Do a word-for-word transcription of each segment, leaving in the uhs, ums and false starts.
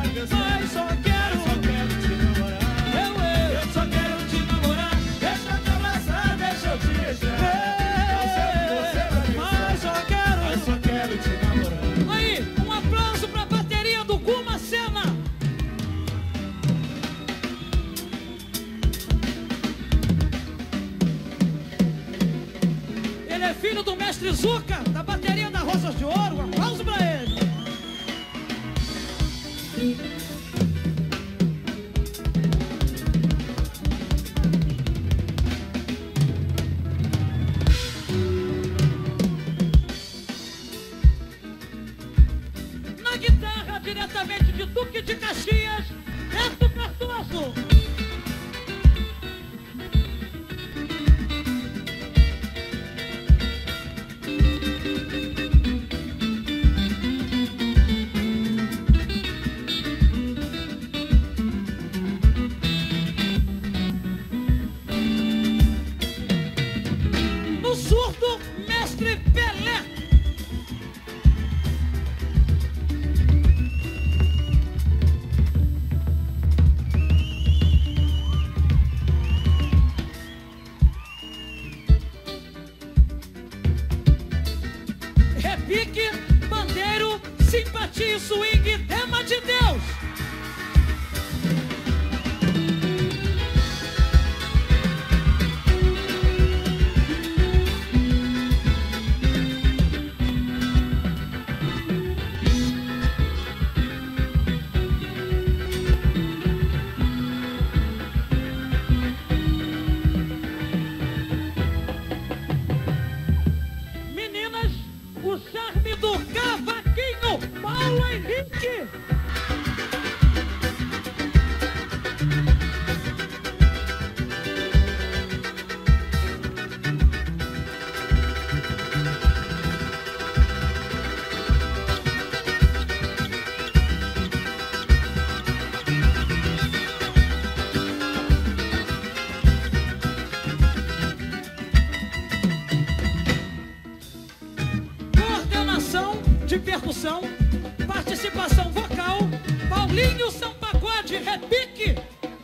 Mas só quero, só quero te namorar. eu, eu, Eu só quero te namorar. Deixa eu te abraçar, deixa eu te beijar. Eu sei que você vai mas pensar, só quero. mas só quero te namorar. Aí, um aplauso pra bateria do Guma Sena. Ele é filho do mestre Zuca, da bateria da Rosas de Ouro. Um aplauso pra ele. Na guitarra, diretamente de Duque de Caxias, Beto Cardoso. No surdo, mestre Pelé. Repique, pandeiro, simpatia e swing, tema de Deus. Meninas, o charme do cavaquinho, Paulo Henrique. Coordenação de percussão, participação vocal, Paulinho São Pagode, repique.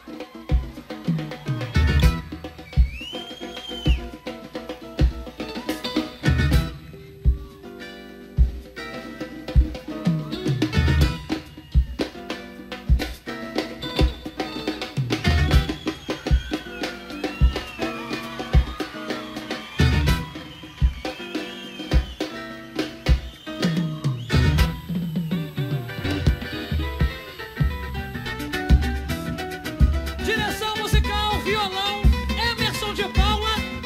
Direção musical, violão, Emerson de Paula.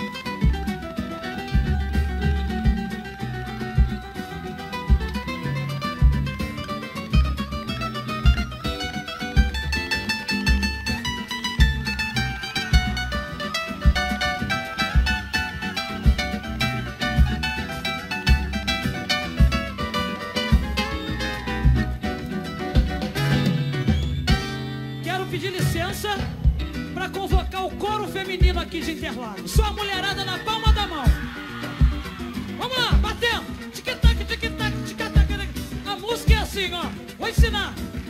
Quero pedir licença para convocar o coro feminino aqui de Interlagos. Só a mulherada na palma da mão. Vamos lá, batendo. Tic-tac, tic-tac, tic-tac. A música é assim, ó. Vou ensinar.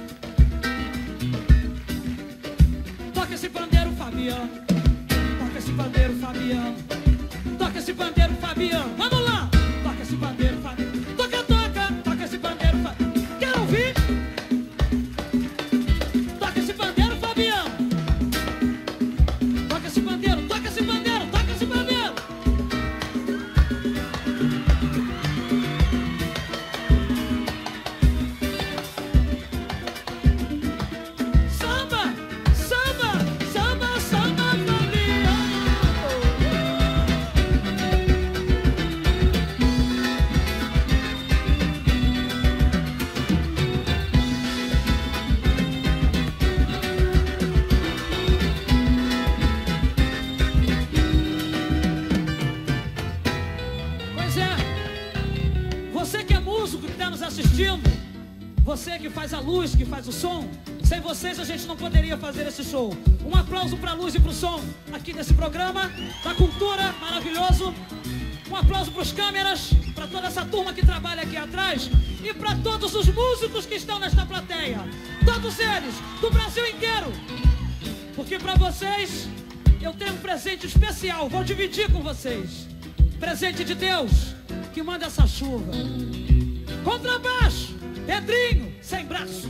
Toca esse pandeiro, Fabiano. Toca esse pandeiro, Fabiano. Toca esse pandeiro, Fabiano. Vamos lá. Toca esse pandeiro, Fabiano. Toca, toca. Toca esse pandeiro, Fabiano. Quero ouvir? Toca esse pandeiro, Fabiano. Toca esse pandeiro, toca esse pandeiro, toca esse pandeiro. Samba, samba, samba, samba, Fabiano. Pois é, você que é músico, que está nos assistindo, você que faz a luz, que faz o som, sem vocês a gente não poderia fazer esse show. Um aplauso para a luz e para o som aqui nesse programa da cultura, maravilhoso. Um aplauso para os câmeras, para toda essa turma que trabalha aqui atrás. e para todos os músicos que estão nesta plateia. Todos eles, do Brasil inteiro. Porque para vocês, eu tenho um presente especial. Vou dividir com vocês. Presente de Deus, que manda essa chuva. Contrabaixo, Pedrinho, sem braço.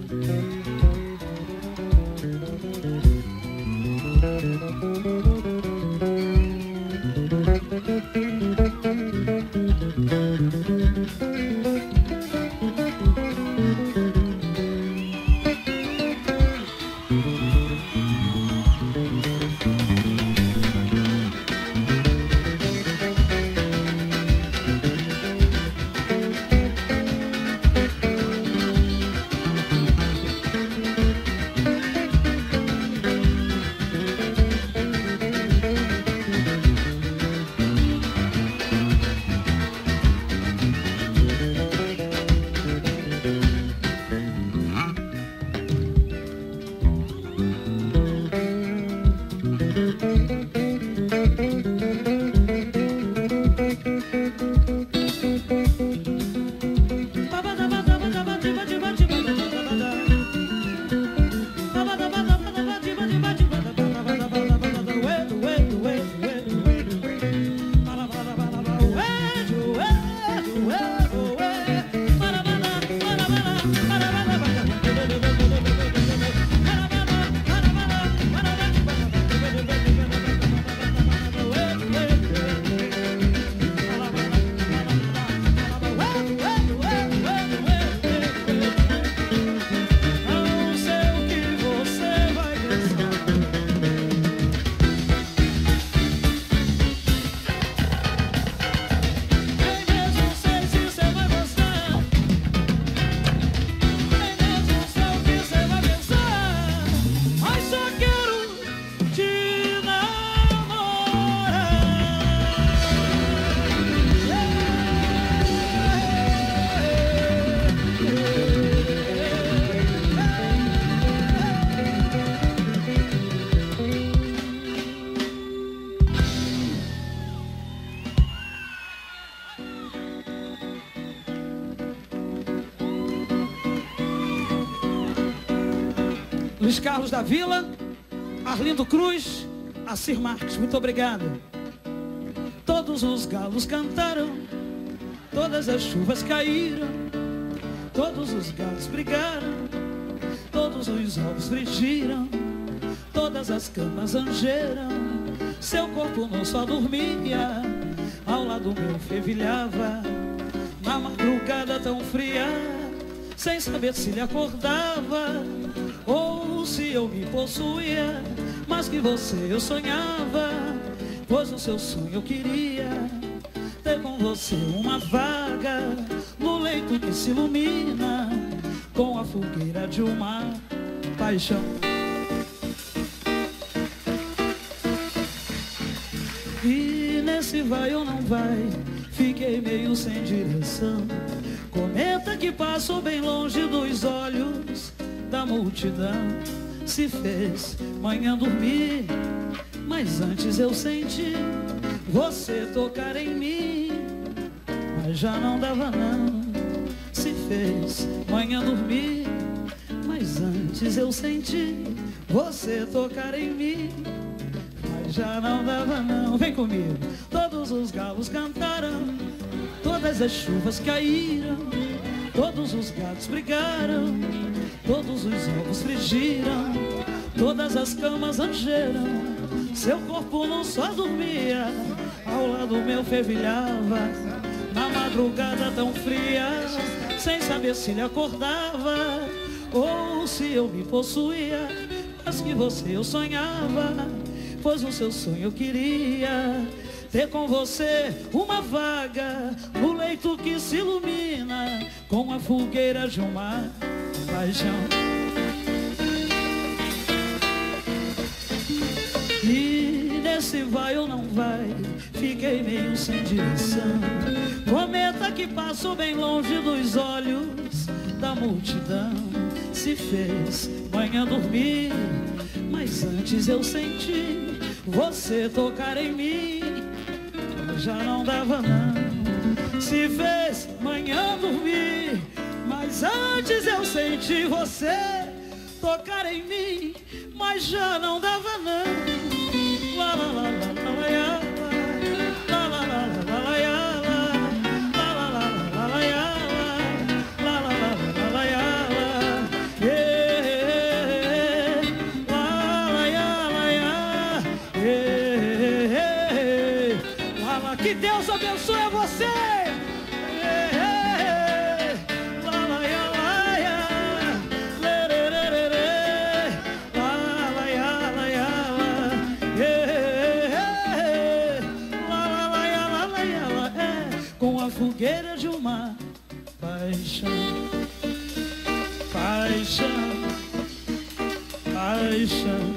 Luiz Carlos da Vila, Arlindo Cruz, Acir Marques, muito obrigado. Todos os galos cantaram, todas as chuvas caíram, todos os galos brigaram, todos os ovos frigiram, todas as camas angeram, seu corpo não só dormia, ao lado meu fervilhava, na madrugada tão fria, sem saber se lhe acordava, ou se eu me possuía, mas que você eu sonhava, pois o seu sonho eu queria ter com você uma vaga no leito que se ilumina com a fogueira de uma paixão. E nesse vai ou não vai, fiquei meio sem direção, cometa que passou bem longe dos olhos da multidão, se fez manhã dormir, mas antes eu senti você tocar em mim, mas já não dava não. Se fez manhã dormir, mas antes eu senti você tocar em mim, mas já não dava não. Vem comigo. Todos os galos cantaram, todas as chuvas caíram, todos os gatos brigaram, todos os ovos frigiram, todas as camas angeram, seu corpo não só dormia, ao lado meu fervilhava, na madrugada tão fria, sem saber se lhe acordava, ou se eu me possuía, mas que você eu sonhava, pois o seu sonho eu queria ter com você uma vaga no leito que se ilumina com a fogueira de uma paixão. E nesse vai ou não vai, fiquei meio sem direção, cometa que passou bem longe dos olhos da multidão, se fez manhã dormir, mas antes eu senti você tocar em mim, já não dava não. se fez manhã dormir, mas antes eu senti você tocar em mim, mas já não dava não. Lá, lá, lá, lá, lá, lá, lá, lá, lá, lá, lá, que Deus abençoe você. Com a fogueira de uma paixão, paixão, paixão.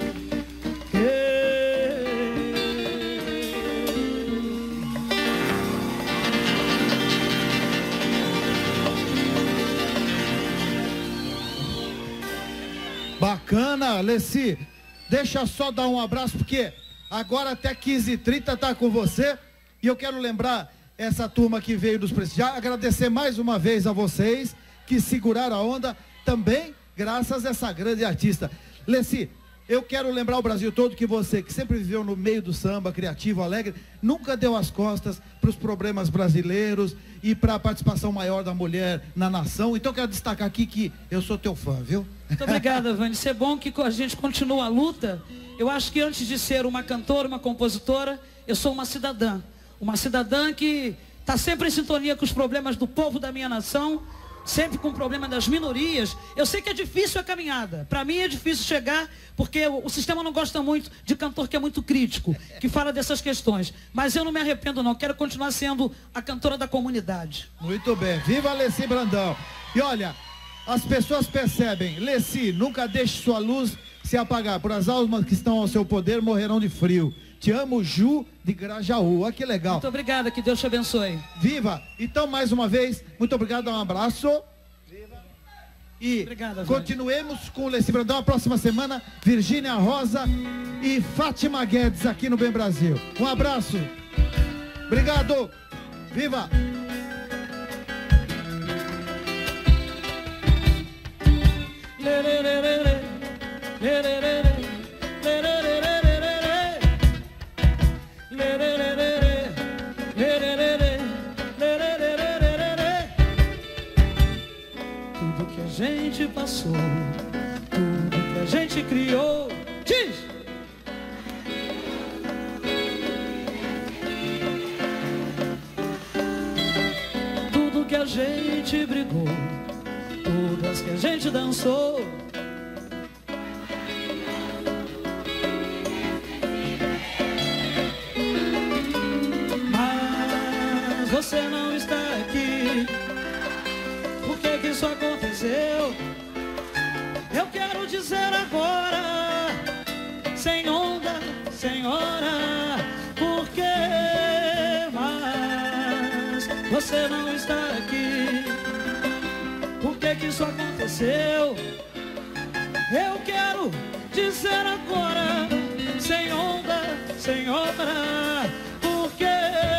Bacana, Leci. Deixa só dar um abraço, porque agora até quinze e trinta tá com você. E eu quero lembrar essa turma que veio nos prestigiar, agradecer mais uma vez a vocês que seguraram a onda, também graças a essa grande artista. Leci, eu quero lembrar o Brasil todo que você, que sempre viveu no meio do samba, criativo, alegre, nunca deu as costas para os problemas brasileiros e para a participação maior da mulher na nação. Então eu quero destacar aqui que eu sou teu fã, viu? Muito obrigada, Vânia. Isso é bom que a gente continua a luta. Eu acho que antes de ser uma cantora, uma compositora, eu sou uma cidadã. Uma cidadã que está sempre em sintonia com os problemas do povo da minha nação, sempre com o problema das minorias. Eu sei que é difícil a caminhada. Para mim é difícil chegar, porque o, o sistema não gosta muito de cantor que é muito crítico, que fala dessas questões. Mas eu não me arrependo não, quero continuar sendo a cantora da comunidade. Muito bem, viva Leci Brandão. E olha, as pessoas percebem, Leci, nunca deixe sua luz se apagar, por as almas que estão ao seu poder morrerão de frio. Te amo, Ju, de Grajaú. Olha que legal. Muito obrigada, que Deus te abençoe. Viva! Então, mais uma vez, muito obrigado, um abraço. Viva! E obrigada, continuemos com o Leci Brandão. A próxima semana, Virgínia Rosa e Fátima Guedes aqui no Bem Brasil. Um abraço. Obrigado. Viva! Lê, lê, lê, lê, lê, lê, lê, lê. Tudo que a gente passou, tudo que a gente criou, diz! Tudo que a gente brigou, tudo as que a gente dançou. Você não está aqui. Por que que isso aconteceu? Eu quero dizer agora, sem onda, sem hora, por que mais você não está aqui? Por que que isso aconteceu? Eu quero dizer agora, sem onda, sem hora, por que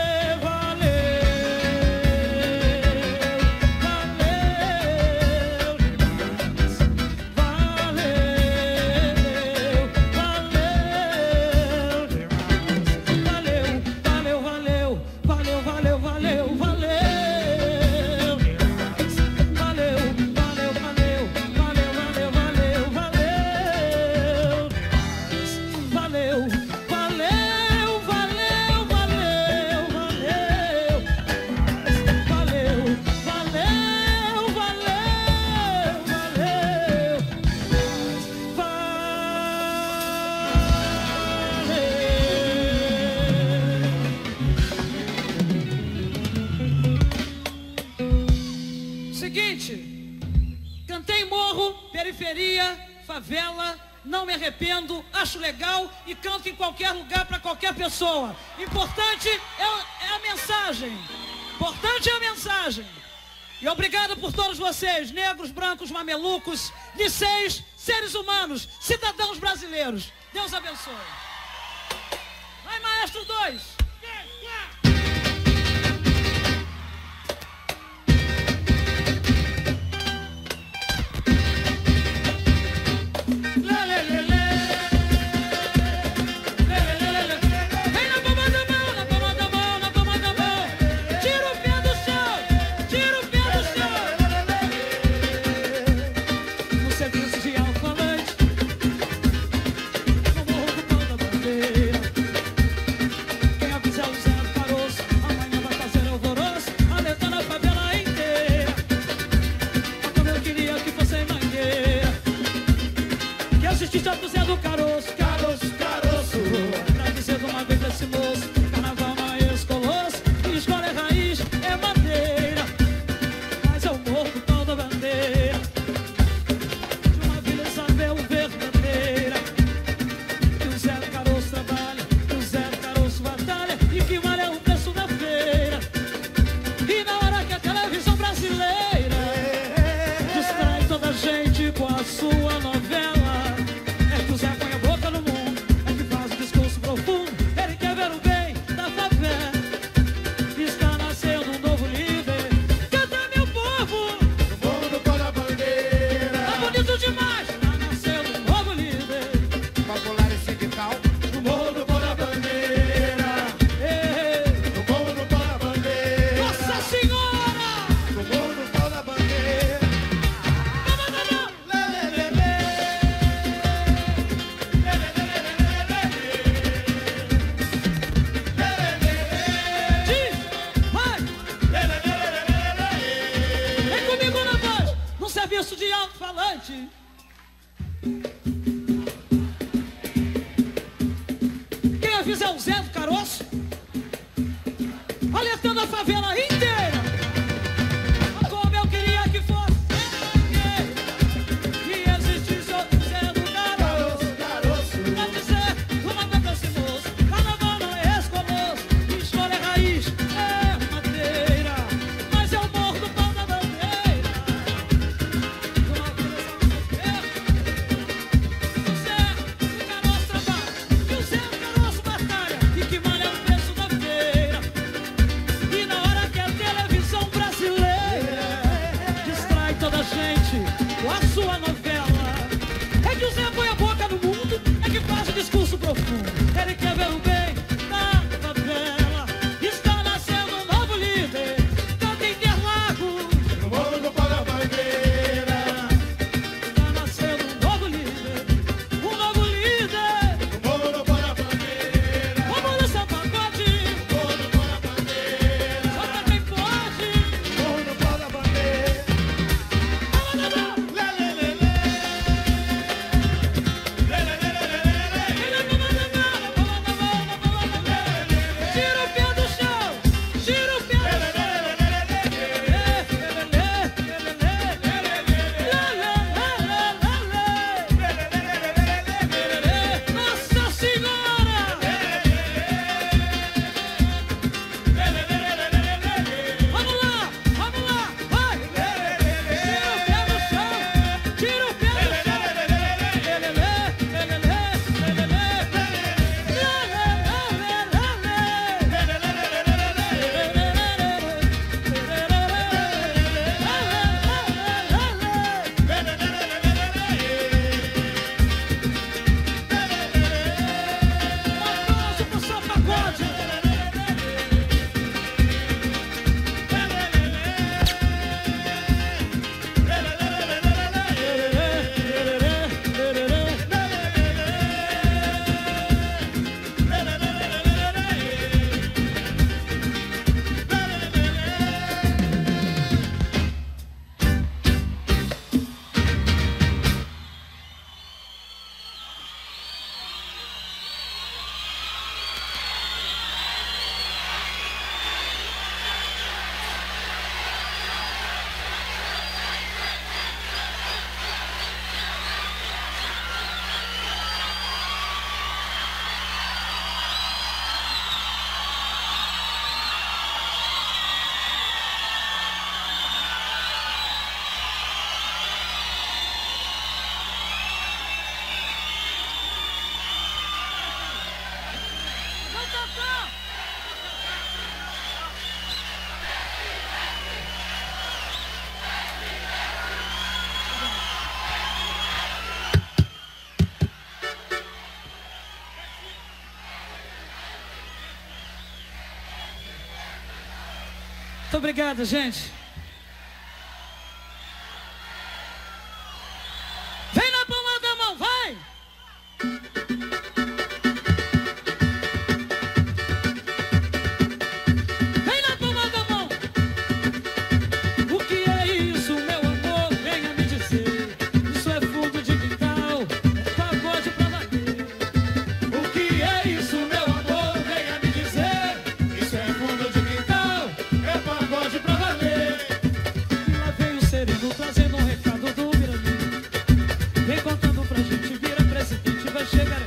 favela, não me arrependo, acho legal e canto em qualquer lugar para qualquer pessoa. Importante é, é a mensagem. Importante é a mensagem. E obrigado por todos vocês, negros, brancos, mamelucos, liceis, seres humanos, cidadãos brasileiros. Deus abençoe. Vai, maestro dois. assistir São José do Caroço. Caroço, caroço. Pra dizer de uma vez esse moço, carnaval não é escoloso, escola é raiz, é madeira, mas é o morro do pau da bandeira, de uma Vila Isabel verdadeira, que o Zé do Caroço trabalha, que o Zé do Caroço batalha, e que vale é o preço da feira. E na hora que a televisão brasileira distrai toda a gente com a sua novela, é que o Zé põe a boca no mundo, é que faz um discurso profundo, ele quer ver o bem da favela. Está nascendo um novo líder, canta meu povo, No morro do pau da bandeira. tá bonito demais. Está nascendo um novo líder, Popular e sindical. No morro do pau da bandeira. Ê, No morro do pau da bandeira. Nossa Senhora! No morro do pau da bandeira. Vamos, vamos! Lê, lê, lê, lê. Lê, lê, lê, lê, lê, lê, lê. Lê, lê, lê, lê. Diz, vai, Lê, lê, lê, lê, lê, lê, lê. vem comigo na voz, num serviço de alto-falante. Quem avisa é o Zé do Caroço, alertando a favela inteira. Como eu queria que fosse, que existisse outro Zé do Caroço. Caroço, caroço. Pra dizer, uma vez pra esse moço, carnaval não é escoloso, escola é raiz, é madeira, mas é o morro do pau da bandeira. Uma vez o Zé do Caroço trabalha, que o Zé do Caroço batalha, e que vale é o preço da feira. E na hora que a televisão brasileira distrai toda a gente com a sua novela, é que o Zé põe a boca no mundo, é que faz o discurso profundo, ele quer ver o bem da favela. Está nascendo um novo líder, canta Interlagos. No morro do pau da bandeira. Está nascendo um novo líder, um novo líder. No morro do pau da bandeira. Vamos nessa pagode, No morro do pau da bandeira. só pra quem pode. No morro do pau da bandeira. Vamos, vamos. Lê, lê, lê, lê. Lê, lê, lê, lê, lê, lê. Tira o pé do chão, tira o pé do chão. Nossa Senhora! Vamos lá, vamos lá, vai! Tira o pé do chão, tira o pé do chão. Um aplauso pro seu pagode. Muito obrigado, gente. Vem na palma da mão, vai! Vem na palma da mão. O que é isso, meu amor? Venha me dizer. Isso é fundo de quintal, é chega, né?